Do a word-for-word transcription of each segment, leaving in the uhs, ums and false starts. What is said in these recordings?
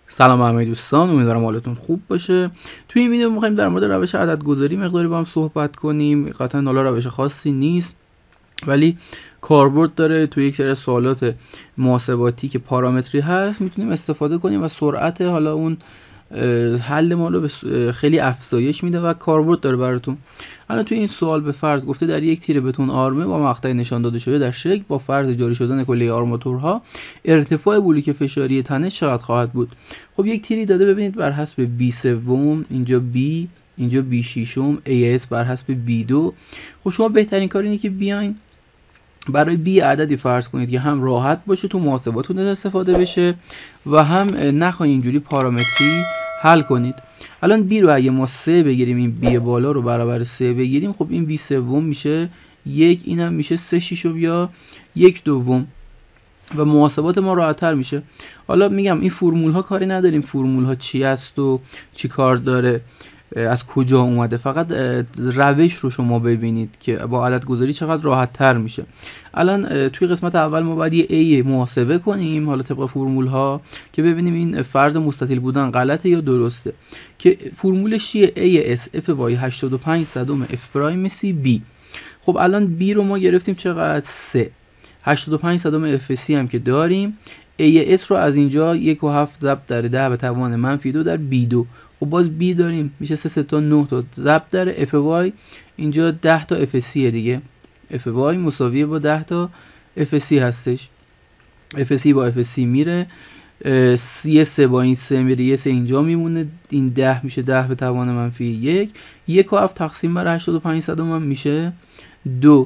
سلام همه دوستان، امیدوارم حالتون خوب باشه. توی این ویدیو می‌خوایم در مورد روش عدد گذاری مقداری با هم صحبت کنیم. قطعا حالا روش خاصی نیست ولی کاربرد داره. توی یک سری سوالات محاسباتی که پارامتری هست میتونیم استفاده کنیم و سرعت حالا اون حل ما رو خیلی افزایش میده و کاربرد داره براتون. الان توی این سوال به فرض گفته در یک تیر بتون آرمه با مقطع نشان داده شده در شکل با فرض جاری شدن کلیه آرماتورها ارتفاع بلوک فشاری تنه چقدر خواهد بود. خب یک تیری داده، ببینید بر حسب بی سوم، اینجا B، اینجا بی ششم، ای اس بر حسب بی دو. خب شما بهترین کار اینه که بیاین برای بی عددی فرض کنید که هم راحت باشه تو محاسباتتون استفاده بشه و هم نخواهید اینجوری پارامتری حل کنید. الان بی رو اگه ما سه بگیریم، این بی بالا رو برابر سه بگیریم، خب این بی سوم میشه یک، اینم میشه سه شیشم یا یک دوم و محاسبات ما راحت‌تر میشه. حالا میگم این فرمول ها کاری نداریم فرمول ها چی است و چی کار داره، از کجا اومده، فقط روش رو شما ببینید که با عدد گذاری چقدر راحت تر میشه. الان توی قسمت اول ما باید یه A محاسبه کنیم حالا طبق فرمول ها که ببینیم این فرض مستطیل بودن غلطه یا درسته. که فرمولش چیه؟ ای اس اف وای هشتاد و پنج صدم اف پرایم سی بی. خب الان بی رو ما گرفتیم چقدر؟ سه. هشتاد و پنج صدم اف سی هم که داریم. ای اس رو از اینجا یک و هفت ضرب در ده به توان منفی دو در بی دو. خب باز بی داریم میشه سه سه تا نه تا ضرب در اف وای، اینجا ده تا اف سی دیگه. اف وای مساویه با ده تا اف سی هستش. اف سی با اف سی میره، سی سه با این سه میره، یه سه اینجا میمونه، این ده میشه ده به توان منفی یک. یک و هفت تقسیم بر هشتاد و پنج صدم هم میشه دو.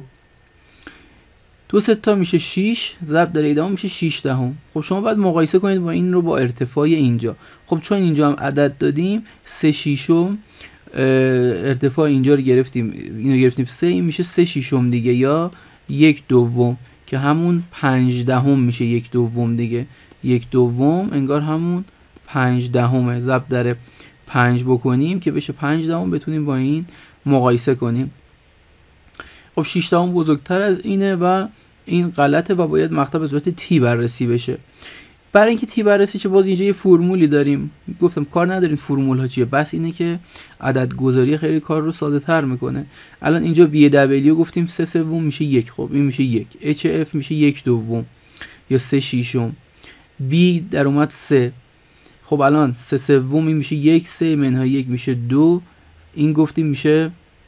دو سه تا میشه شش، ضرب در ایدام میشه شش دهم. خب شما باید مقایسه کنید با این رو با ارتفاع اینجا. خب چون اینجا هم عدد دادیم سه ششم، ارتفاع اینجا رو گرفتیم، اینو گرفتیم سه، این میشه سه ششم دیگه یا یک دوم که همون پنج دهم میشه. یک دوم دیگه، یک دوم انگار همون پنج دهمه. ضرب در پنج بکنیم که بشه پنج دهم، بتونیم با این مقایسه کنیم. خب شش دهم بزرگتر از اینه و این غلطه و باید مقطع به صورت تی بررسی بشه. برای اینکه تی بررسی شه باز اینجا یه فرمولی داریم. گفتم کار ندارین فرمول ها چیه، بس اینه که عدد گذاری خیلی کار رو ساده تر میکنه. الان اینجا بی دبلیو گفتیم سه سوم میشه یک، خب این میشه یک. اچ اف میشه یک دوم یا سه ششم. بی در اومد سه، خب الان سه سوم این میشه یک، سه منهای یک میشه دو، این گفتیم میشه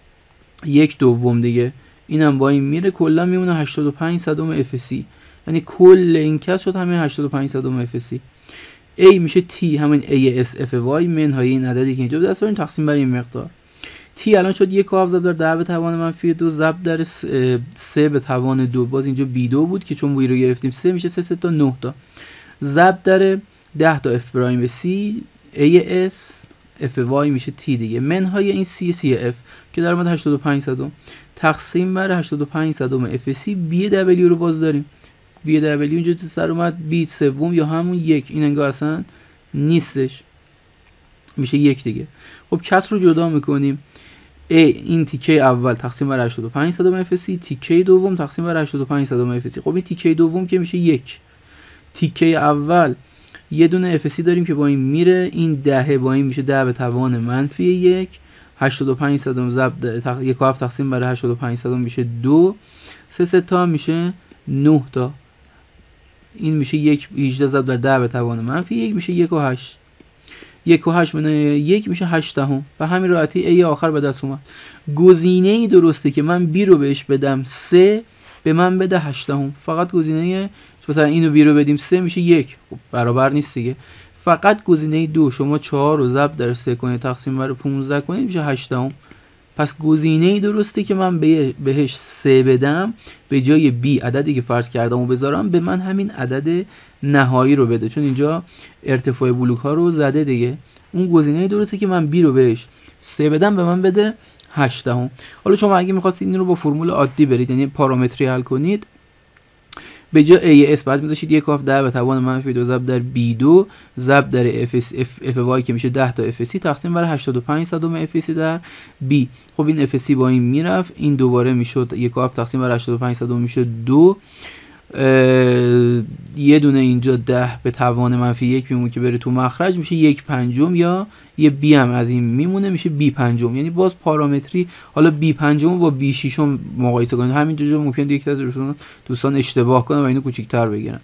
یک دوم دیگه. اینم با این میره، کلا میمونه هشتاد و پنج صدم اف سی، یعنی کل این کس شد همین هشتاد و پنج صدم اف سی. A میشه T همین ای اس اف وای منهای این عددی که اینجا به دست آوریم تقسیم بر این مقدار. T الان شد یک و هفت ضرب در ده به توان منفی دو ضرب در سه به توان دو. باز اینجا بی دو بود که چون بی رو گرفتیم سه میشه سه سه تا نه تا ضرب در ده تا اف پرایم سی ای اس اف وای میشه T دیگه منهای این سی سی اف که در اومد هشتاد و پنج صدم تقسیم بر هشتاد و پنج صدم اف سی. بی دبلیو رو باز داریم، بی دبلیو اینجا تو سر اومد بی سوم یا همون یک، این انگار اصلا نیستش، میشه یک دیگه. خب کس رو جدا میکنیم. A این تیکه اول تقسیم بر هشتاد و پنج صدم اف سی، تیکه دوم تقسیم بر هشتاد و پنج صدم اف سی. خب این تیکه دوم که میشه یک. تیکه اول یه دونه اف سی داریم که با این میره، این ده با این میشه ده به توان منفی یک. هشتاد و پنج صدم ضرب تق... یک و هفت تقسیم بر هشتاد و پنج صدم میشه دو. سه سه تا میشه نه تا، این میشه یک. هجده ضرب در ده به توان منفی یک میشه یک و هشت. یک و هشت منهای یک میشه هشت دهم. به همین راحتی ای آخر به دست اومد. گزینه ای درسته که من بی رو بهش بدم سه، به من بده هشت دهم. فقط گزینه مثلا اینو بی رو بدیم سه میشه یک، خب برابر نیست دیگه. فقط گزینه دو شما چهار رو ضرب در سه کنید تقسیم بر پانزده کنید میشه هشت دهم. پس گزینه ای درسته که من بهش سه بدم، به جای بی عددی که فرض کردم و بذارم به من همین عدد نهایی رو بده، چون اینجا ارتفاع بلوک ها رو زده دیگه. اون گزینه ای درسته که من بی رو بهش سه بدم به من بده هشت دهم. حالا شما اگه می‌خواستید این رو با فرمول عادی برید، یعنی پارامتری حل کنید، به جای ای اس بعد میذاشید یک و هفت ده به توان منفی دو ضرب در بی دو ضرب در اف اف وای که میشه ده تا اف سی تقسیم بر هشتاد و پنج صدم اف سی در بی. خب این اف سی با این میرفت، این دوباره میشد یک و هفت تقسیم بر هشتاد و پنج صدم میشه دو. یه دونه اینجا ده به توان منفی یک میمونه که بره تو مخرج، میشه یک پنجم، یا یه بی هم از این میمونه میشه بی پنجم. یعنی باز پارامتری حالا بی پنجم با بی ششم مقایسه کنید. همین جوجا ممکنه یک تا دوستان دوستان اشتباه کنن و اینو کوچیک‌تر بگیرن.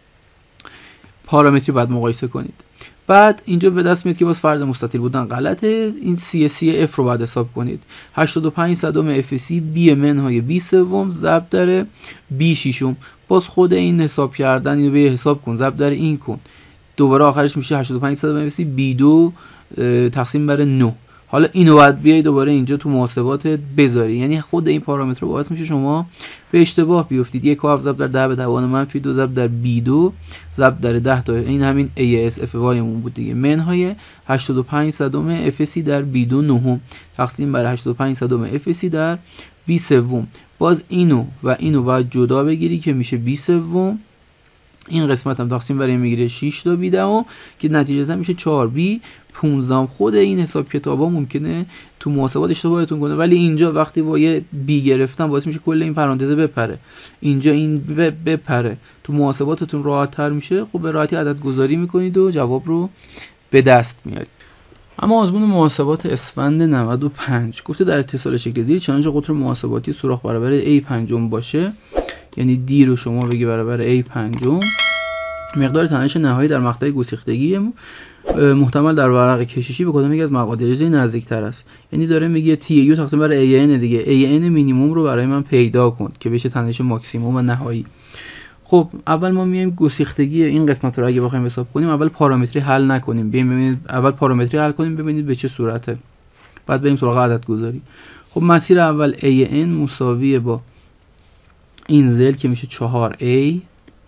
پارامتری بعد مقایسه کنید. بعد اینجا به دست میاد که باز فرض مستطیل بودن غلطه. این سی سی اف رو بعد حساب کنید. هشتاد و پنج صدم اف سی بی منهای بی سوم ضرب در بی ششم. باز خود این حساب کردن اینو به حساب کن ضرب در این کن. دوباره آخرش میشه هشتاد و پنج صدم اف سی بی دو تقسیم بر نه. حالا اینو بعد بیای دوباره اینجا تو محاسبات بذاری. یعنی خود این پارامتر باعث میشه شما به اشتباه بیفتید. یک و هفت ضرب در ده به توان منفی دو ضرب در بی دو ضرب در ده تا این همین ای اس اف وای مون بود دیگه. منهای هشتاد و پنج صدم اف سی در بی دو نهم تقسیم بر هشتاد و پنج صدم اف سی در بی سوم. باز اینو و اینو باید جدا بگیری که میشه بی سوم. این قسمت هم تقسیم بر این میگیره شش تا بی دهم که نتیجتا میشه چهار بی پانزده. خود این حساب کتابا ممکنه تو محاسبات اشتباهتون کنه، ولی اینجا وقتی با یه بی گرفتن باعث میشه کل این پرانتز بپره، اینجا این بپره، تو محاسباتتون راحت تر میشه. خب به راحتی عدد گذاری میکنید و جواب رو به دست میارید. اما آزمون محاسبات اسفند نود و پنج گفته در اتصال شکل زیر چنانچه قطر محاسباتی سوراخ برابر A پنجم باشه، یعنی دی رو شما بگی برابر A پنجم، مقدار تنش نهایی در مقطع گسیختگی محتمل در ورق کششی به کدام یکی از مقادیر نزدیکتر است. یعنی داره میگه تی یو تقسیم بر ای ان دیگه. ای ان مینیمم رو برای من پیدا کن که بشه تنش ماکسیمم و نهایی. خب اول ما میایم گسیختگی این قسمت رو اگه بخوایم حساب کنیم اول پارامتری حل نکنیم، بیایم ببینید اول پارامتری حل کنیم ببینید به چه صورته، بعد بریم سراغ عدد گذاری. خب مسیر اول ای ان مساویه با این زل که میشه چهار ای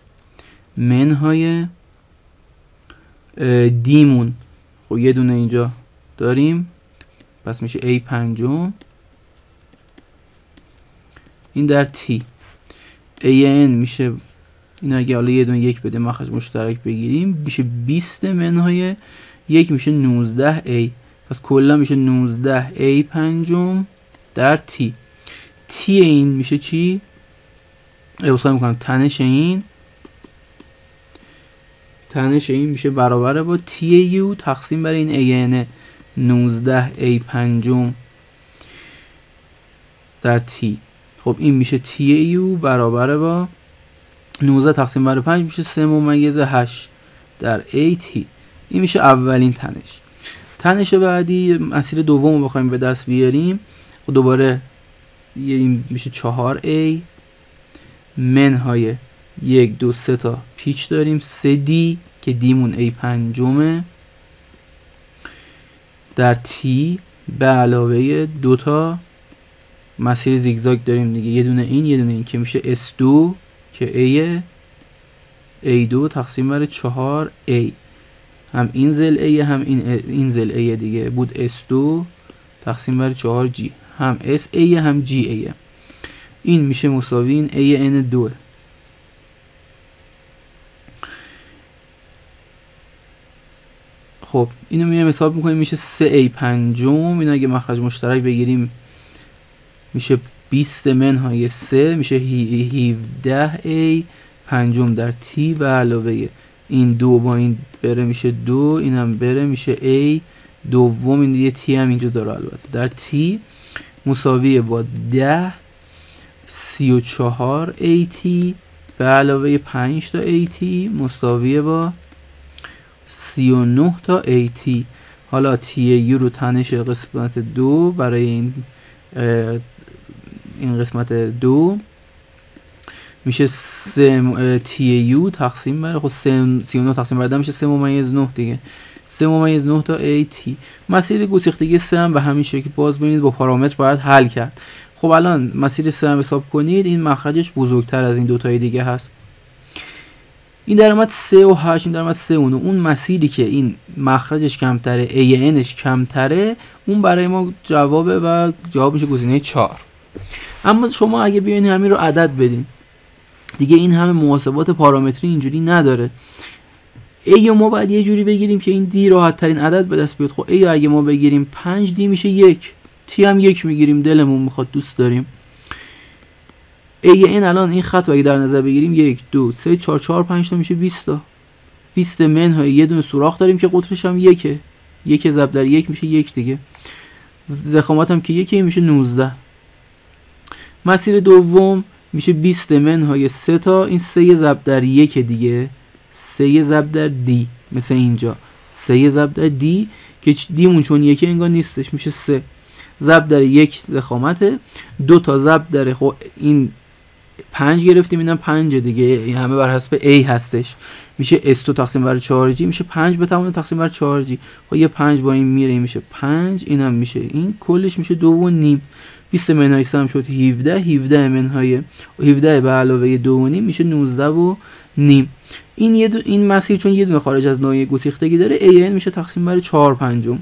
منهای دیمون. خب یه دونه اینجا داریم پس میشه A پنجم، این در T. ای ان میشه این اگه حالا یه دونه یک بده مخرج مشترک بگیریم میشه بیست منهای یک میشه نوزده ای، پس کلا میشه نوزده ای پنجم در T. T این میشه چی؟ اصلا میکنم تنش این تنش این میشه برابر با تی یو تقسیم بر این ای ان نوزده ای پنجم در تی. خب این میشه تی یو برابر با نوزده تقسیم بر پنج میشه سه ممیز هشت در ای تی. این میشه اولین تنش. تنش بعدی مسیر دوم رو بخوایم به دست بیاریم و دوباره این میشه چهار ای منهای یک دو سه تا پیچ داریم سه دی که دیمون ای پنجمه در تی به علاوه دو تا مسیر زیگزاگ داریم دیگه، یه دونه این یه دونه این که میشه اس دو که ای ای دو تقسیم بر چهار ای، هم این زل ای هم این این زل ای دیگه بود اس دو تقسیم بر چهار جی، هم اس ای هم جی ای. این میشه مساوی این ای ان دو. خب اینو میایم حساب میکنیم میشه سه ای پنجم. این اگه مخرج مشترک بگیریم میشه بیست منهای سه میشه هفده ای پنجم در تی به علاوه این دو با این بره میشه دو، اینم بره میشه ای دوم، این دیگه تی هم اینجا داره البته در تی مساویه با ده سی و چهار ای تی به علاوه پنج تا ای تی مساویه با سی و نه تا ای تی. حالا تی یو رو تنش قسمت دو برای این این قسمت دو میشه سه تی یو تقسیم بر خب سی و نه تقسیم بر ده میشه سه ممیز نه دیگه، سه ممیز نه تا ای تی. مسیر گسیختگی سه هم به همین شکل باز ببینید با پارامتر باید حل کرد. خب الان مسیر سه هم حساب کنید این مخرجش بزرگتر از این دو تای دیگه هست. این درآمد سه و هشت، این درآمد سه و نه. اون مسیری که این مخرجش کمتره ای انش کمتره اون برای ما جوابه و جواب میشه گزینه چهار. اما شما اگه بیاین همین رو عدد بدین دیگه این همه محاسبات پارامتری اینجوری نداره. ای ما باید یه جوری بگیریم که این دی راحت ترین عدد به دست بیاد. خب ای اگه ما بگیریم پنج دی میشه یک، تی هم یک میگیریم دلمون میخواد دوست داریم. ای ان الان این خط رو اگه در نظر بگیریم یک دو سه چهار چهار پنج تا میشه بیست تا. بیست منهای یه دونه سوراخ داریم که قطرش هم یکه، یک ضرب در یک میشه یک دیگه. ضخامت هم که یکی میشه نوزده. مسیر دوم میشه بیست منهای سه تا، این سه ضرب در یک دیگه، سه ضرب در دی، مثل اینجا سه ضرب در دی که دیمون چون یکی انگار نیستش میشه سه. ضرب در یک ضخامته، دو تا ضرب در خب این پنج گرفتیم، اینم پنج دیگه، این همه بر حسب A هستش، میشه اس دو تقسیم بر چهار جی میشه پنج به توان تقسیم بر چهار جی. خب یه پنج با این میره، این میشه پنج، اینم میشه این، کلش میشه دو و نیم. بیست منهای سه هم شد هفده، هفده منهای هفده به علاوه دو و نیم میشه نوزده و نیم. این یه دو این مسیر چون یه دونه خارج از ناحیه گسیختگی داره، ای ان میشه تقسیم بر چهار پنجم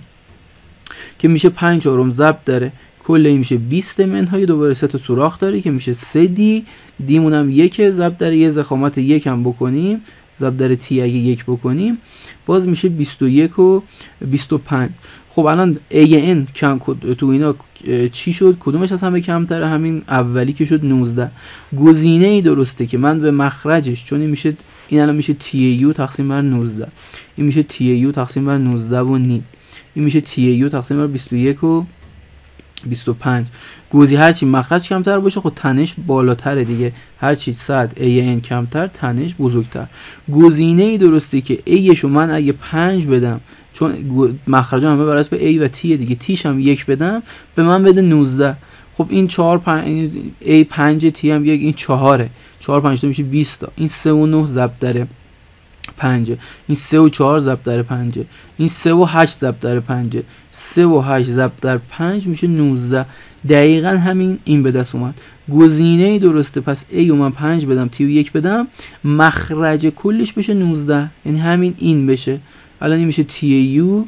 که میشه پنج چهارم ضرب داره کل این میشه بیست منهای دوباره سه تا سوراخ داره که میشه سه دی، دیمون هم یک ضرب در یه ضخامت یک هم بکنیم، ضرب در تی اگه یک بکنیم باز میشه بیست و یک و بیست و پنج. خب الان ای ان کم تو اینا چی شد؟ کدومش از همه کمتره؟ همین اولی که شد نوزده. گزینه ای درسته که من به مخرجش، چون این میشه این الان میشه تی یو تقسیم بر نوزده، این میشه تی یو تقسیم بر نوزده و نیم، این میشه تی یو تقسیم بر بیست و یک و بیست و پنج. گزینه هرچی مخرج کمتر باشه خب تنش بالاتره دیگه، هرچی صد ای ان کمتر تنش بزرگتر. گزینه ای درسته که ای شو من اگه پنج بدم، چون مخرجا همه بر اساس A و T دیگه، تیش هم یک بدم به من بده نوزده. خب این چهار پنج A پنج T هم یک، این چهاره، چهار پنج تا میشه بیست تا. این سه و نه ضرب در پنج، این سه و چهار ضرب در پنج، این سه و هشت ضرب در پنج، سه و هشت ضرب در پنج میشه نوزده. دقیقاً همین این به دست اومد. گزینه درسته، پس A و من پنج بدم T و یک بدم، مخرج کلش بشه نوزده، یعنی همین این بشه. الان این میشه تی یو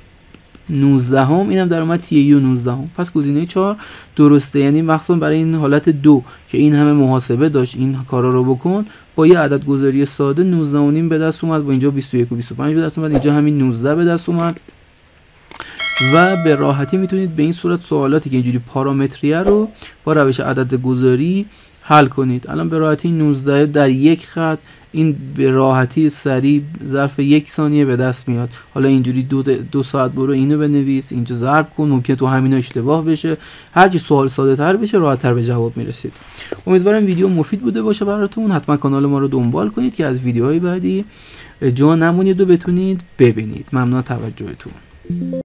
نوزده هم، اینم در اومد تی یو نوزده هم. پس گزینه چهار درسته، یعنی مخصوصا برای این حالت دو که این همه محاسبه داشت این کارا رو بکن، با یه عدد گذاری ساده نوزده و نیم به دست اومد، با اینجا بیست و یک و بیست و پنج به دست اومد، اینجا همین نوزده به دست اومد. و به راحتی میتونید به این صورت سوالاتی که اینجوری پارامتریه رو با روش عدد گذاری حل کنید. الان به راحتی نوزده در یک خط این به راحتی سریع ظرف یک ثانیه به دست میاد. حالا اینجوری دو, دو ساعت برو اینو بنویس، اینجا ضرب کن، ممکن تو همینا اشتباه بشه، هرچی سوال ساده تر بشه راحت تر به جواب میرسید. امیدوارم ویدیو مفید بوده باشه براتون. حتما کانال ما رو دنبال کنید که از ویدیوهای بعدی جا نمونید و بتونید ببینید. ممنون توجهتون.